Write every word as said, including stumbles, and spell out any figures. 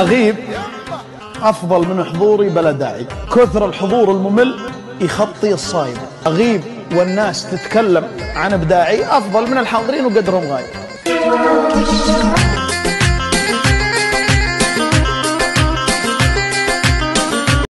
أغيب أفضل من حضوري بلا داعي. كثر الحضور الممل يخطي الصايم. أغيب والناس تتكلم عن إبداعي أفضل من الحاضرين وقدرهم غايب.